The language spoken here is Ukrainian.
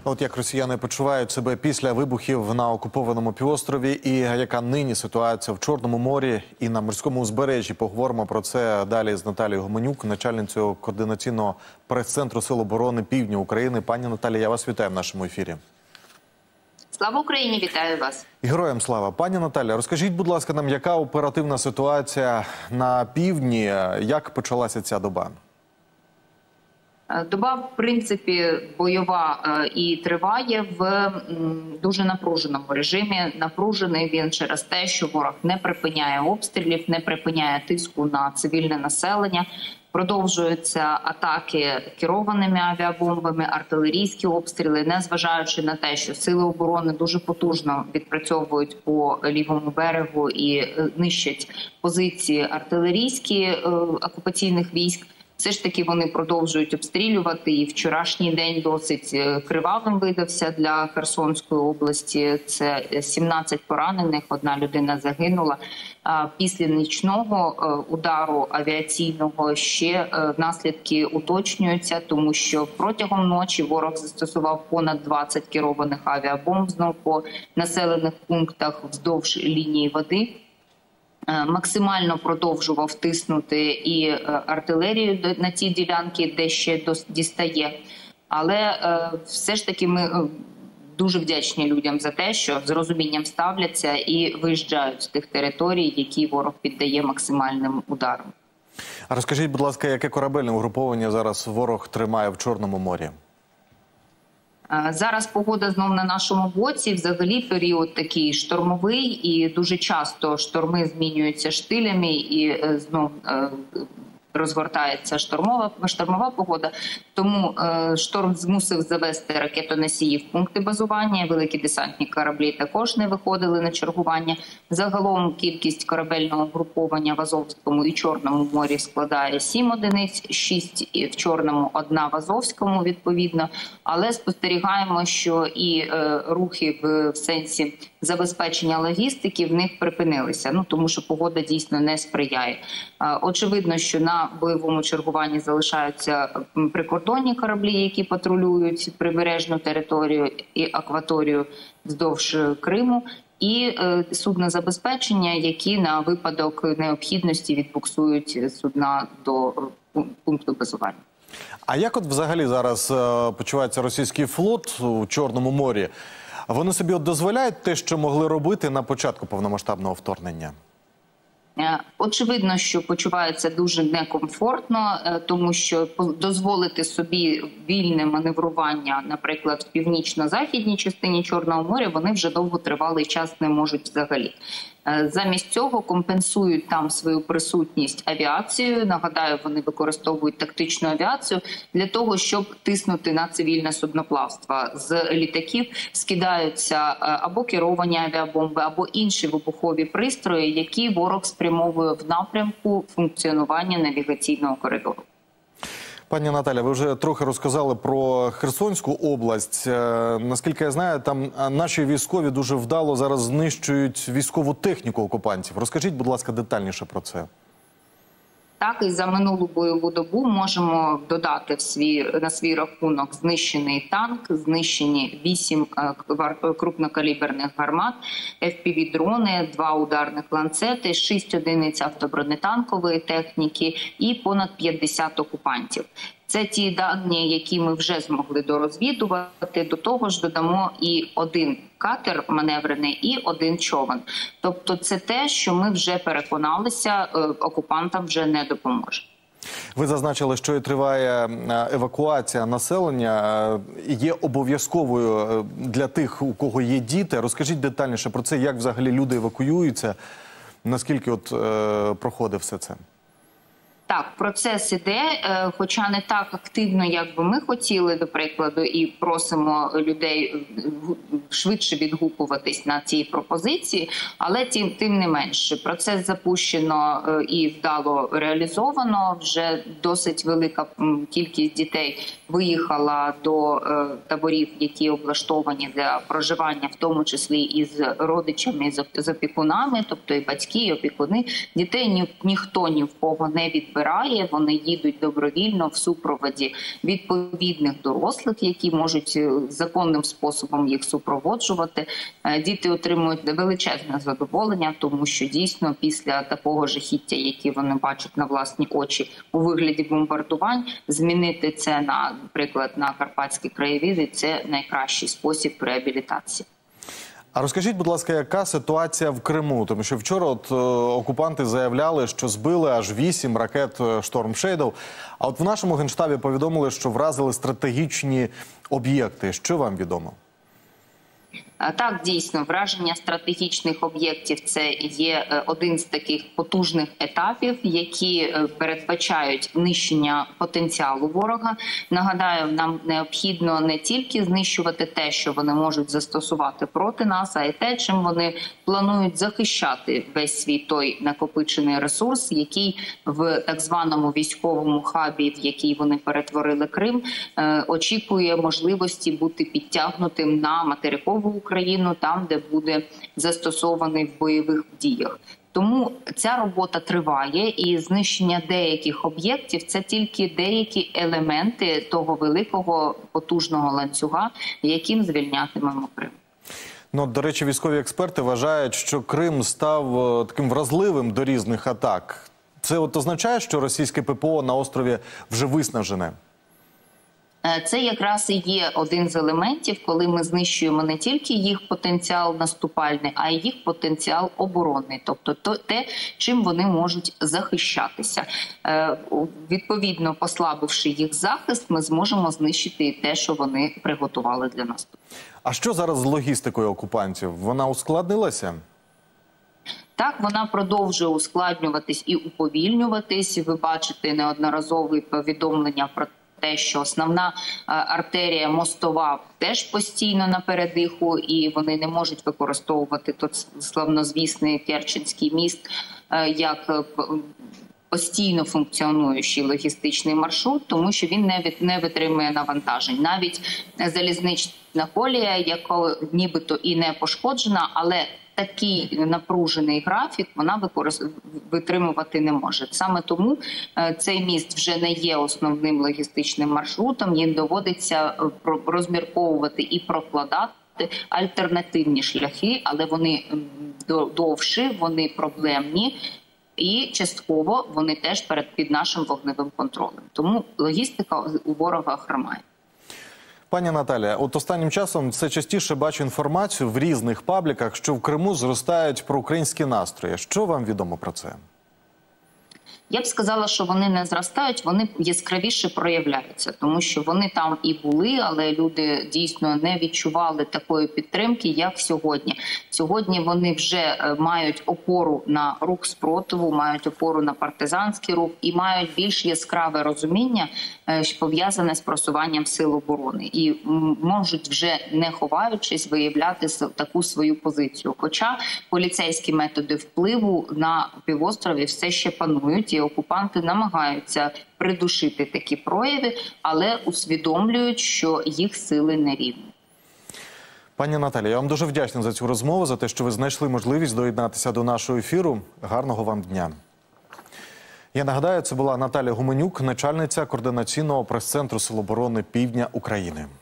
От як росіяни почувають себе після вибухів на окупованому півострові і яка нині ситуація в Чорному морі і на морському узбережжі. Поговоримо про це далі з Наталією Гуменюк, начальницею координаційного прес-центру Сил оборони Півдня України. Пані Наталі, я вас вітаю в нашому ефірі. Слава Україні, вітаю вас. Героям слава. Пані Наталя, розкажіть, будь ласка, нам, яка оперативна ситуація на півдні, як почалася ця доба? Доба, в принципі, бойова і триває в дуже напруженому режимі. Напружений він через те, що ворог не припиняє обстрілів, не припиняє тиску на цивільне населення. Продовжуються атаки керованими авіабомбами, артилерійські обстріли, незважаючи на те, що сили оборони дуже потужно відпрацьовують по лівому берегу і нищать позиції артилерійські окупаційних військ. Все ж таки вони продовжують обстрілювати, і вчорашній день досить кривавим видався для Херсонської області. Це 17 поранених, одна людина загинула. Після нічного удару авіаційного ще наслідки уточнюються, тому що протягом ночі ворог застосував понад 20 керованих авіабомб знову по населених пунктах вздовж лінії води. Максимально продовжував тиснути і артилерію на ті ділянки, де ще дістає. Але все ж таки ми дуже вдячні людям за те, що з розумінням ставляться і виїжджають з тих територій, які ворог піддає максимальним ударам. А розкажіть, будь ласка, яке корабельне угруповання зараз ворог тримає в Чорному морі? Зараз погода знов на нашому боці. Взагалі період такий штормовий, і дуже часто шторми змінюються штилями і знов розгортається штормова погода. Тому шторм змусив завести ракетоносії в пункти базування. Великі десантні кораблі також не виходили на чергування. Загалом кількість корабельного угруповання в Азовському і Чорному морі складає 7 одиниць, 6 в Чорному, 1 в Азовському відповідно. Але спостерігаємо, що і рухи в сенсі забезпечення логістики в них припинилися, тому що погода дійсно не сприяє. Очевидно, що на бойовому чергуванні залишаються прикордонні кораблі, які патрулюють прибережну територію і акваторію вздовж Криму, і судна забезпечення, які на випадок необхідності відбуксують судна до пункту базування. А як от взагалі зараз почувається російський флот у Чорному морі? Вони собі дозволяють те, що могли робити на початку повномасштабного вторгнення? Очевидно, що почуваються дуже некомфортно, тому що дозволити собі вільне маневрування, наприклад, в північно-західній частині Чорного моря, вони вже довготривалий час не можуть взагалі. Замість цього компенсують там свою присутність авіацією. Нагадаю, вони використовують тактичну авіацію для того, щоб тиснути на цивільне судноплавство. З літаків скидаються або керовані авіабомби, або інші вибухові пристрої, які ворог спрямовує в напрямку функціонування навігаційного коридору. Пані Наталя, ви вже трохи розказали про Херсонську область. Наскільки я знаю, там наші військові дуже вдало зараз знищують військову техніку окупантів. Розкажіть, будь ласка, детальніше про це. Так, і за минулу бойову добу можемо додати на свій рахунок знищений танк, знищені 8 крупнокаліберних гармат, FPV-дрони, 2 ударних ланцети, 6 одиниць автобронетанкової техніки і понад 50 окупантів. Це ті дані, які ми вже змогли дорозвідувати. До того ж додамо і 1 катер маневрений, і 1 човен. Тобто це те, що ми вже переконалися, окупантам вже не допоможе. Ви зазначили, що і триває евакуація населення. Є обов'язковою для тих, у кого є діти. Розкажіть детальніше про це, як взагалі люди евакуюються, наскільки проходить все це? Так, процес іде, хоча не так активно, як би ми хотіли, до прикладу, і просимо людей швидше відгукуватись на ці пропозиції, але тим не менше. Процес запущено і вдало реалізовано. Вже досить велика кількість дітей виїхала до таборів, які облаштовані для проживання, в тому числі і з родичами, з опікунами, тобто і батьки, і опікуни. Дітей ніхто ні в кого не відбирає. забирає, вони їдуть добровільно в супроводі відповідних дорослих, які можуть законним способом їх супроводжувати. Діти отримують величезне задоволення, тому що дійсно після такого жахіття, яке вони бачать на власні очі у вигляді бомбардувань, змінити це, наприклад, на карпатські краєвіди – це найкращий спосіб реабілітації. А розкажіть, будь ласка, яка ситуація в Криму? Тому що вчора окупанти заявляли, що збили аж 8 ракет Storm Shadow. А от в нашому Генштабі повідомили, що вразили стратегічні об'єкти. Що вам відомо? Так, дійсно, враження стратегічних об'єктів – це є один з таких потужних етапів, які передбачають нищення потенціалу ворога. Нагадаю, нам необхідно не тільки знищувати те, що вони можуть застосувати проти нас, а й те, чим вони планують захищати весь свій той накопичений ресурс, який в так званому військовому хабі, в який вони перетворили Крим, очікує можливості бути підтягнутим на материкову Україну, там, де буде застосований в бойових діях. Тому ця робота триває, і знищення деяких об'єктів – це тільки деякі елементи того великого потужного ланцюга, яким звільнятимемо Крим. Ну, до речі, військові експерти вважають, що Крим став таким вразливим до різних атак. Це от означає, що російське ППО на острові вже виснажене? Це якраз і є один з елементів, коли ми знищуємо не тільки їх потенціал наступальний, а й їх потенціал оборонний, тобто те, чим вони можуть захищатися. Відповідно, послабивши їх захист, ми зможемо знищити і те, що вони приготували для наступу. А що зараз з логістикою окупантів? Вона ускладнилася? Так, вона продовжує ускладнюватись і уповільнюватись. Ви бачите неодноразові повідомлення про те, що основна артерія мостова теж постійно на передиху, і вони не можуть використовувати той славнозвісний Керченський міст як постійно функціонуючий логістичний маршрут, тому що він не витримує навантажень. Навіть залізнична колія, яка нібито і не пошкоджена, але такий напружений графік вона витримувати не може. Саме тому цей міст вже не є основним логістичним маршрутом, їм доводиться розмірковувати і прокладати альтернативні шляхи, але вони довші, вони проблемні. І частково вони теж під нашим вогневим контролем. Тому логістика у ворога хромає. Пані Наталія, от останнім часом все частіше бачу інформацію в різних пабліках, що в Криму зростають проукраїнські настрої. Що вам відомо про це? Я б сказала, що вони не зростають, вони яскравіше проявляються, тому що вони там і були, але люди дійсно не відчували такої підтримки, як сьогодні. Сьогодні вони вже мають опору на рух спротиву, мають опору на партизанський рух і мають більш яскраве розуміння, пов'язане з просуванням сил оборони. І можуть вже, не ховаючись, виявляти таку свою позицію. Хоча поліцейські методи впливу на півострові все ще панують, і окупанти намагаються придушити такі прояви, але усвідомлюють, що їх сили нерівні. Пані Наталія, я вам дуже вдячний за цю розмову, за те, що ви знайшли можливість доєднатися до нашого ефіру. Гарного вам дня. Я нагадаю, це була Наталія Гуменюк, начальниця координаційного прес-центру Сил оборони Півдня України.